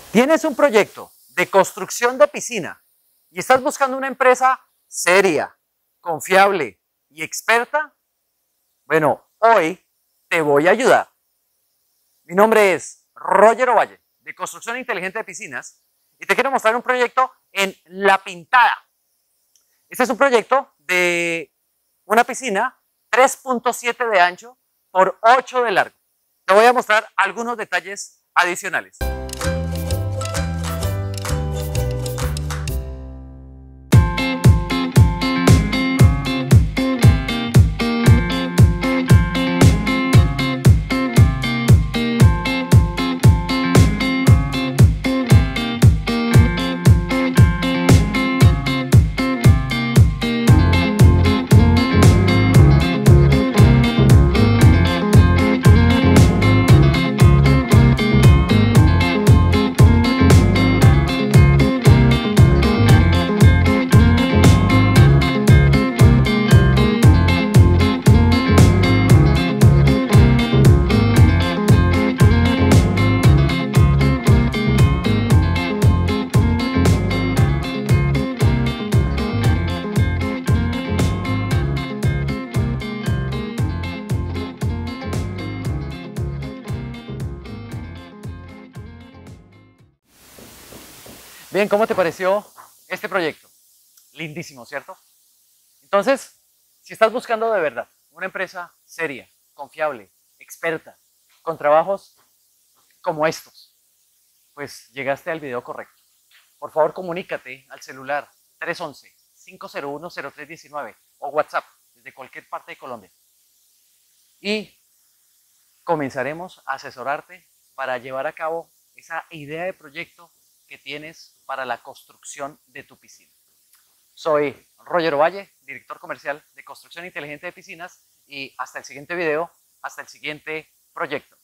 ¿Tienes un proyecto de construcción de piscina y estás buscando una empresa seria, confiable y experta? Bueno, hoy te voy a ayudar. Mi nombre es Roger Ovalle, de Construcción Inteligente de Piscinas, y te quiero mostrar un proyecto en La Pintada. Este es un proyecto de una piscina 3.7 de ancho por 8 de largo. Te voy a mostrar algunos detalles adicionales. Bien, ¿cómo te pareció este proyecto? Lindísimo, ¿cierto? Entonces, si estás buscando de verdad una empresa seria, confiable, experta, con trabajos como estos, pues llegaste al video correcto. Por favor, comunícate al celular 311-501-0319 o WhatsApp desde cualquier parte de Colombia. Y comenzaremos a asesorarte para llevar a cabo esa idea de proyecto que tienes para la construcción de tu piscina. Soy Roger Ovalle, director comercial de Construcción Inteligente de Piscinas, y hasta el siguiente video, hasta el siguiente proyecto.